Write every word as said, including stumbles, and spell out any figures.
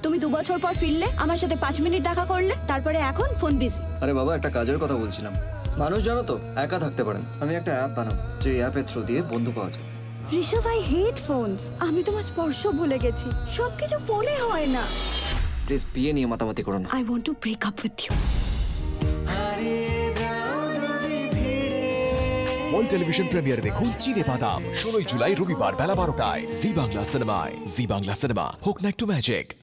তুমি দু বছর পর ফিরলে, আমার সাথে পাঁচ মিনিট দেখা করলে, তারপরে এখন ফোন বিজি। আরে বাবা, একটা কাজের কথা বলছিলাম। মানুষ জানো তো একা থাকতে পারে না। আমি একটা অ্যাপ বানাবো, যে অ্যাপের থ্রু দিয়ে বন্ধু পাওয়া যায়। Rishabh, I hate phones. আমি তোমার স্পর্শ ভুলে গেছি। সবকিছু ফোনে হয় না। প্লিজ বিয়ে নিয়ে মাতামাতি করো না। I want to break up with you. World television প্রিমিয়ারে দেখুন চীনে বাদাম ষোলোই জুলাই রবিবার বেলা বারোটায় জি বাংলা সিনেমায়। জি বাংলা সিনেমা, হোক না একটু ম্যাজিক।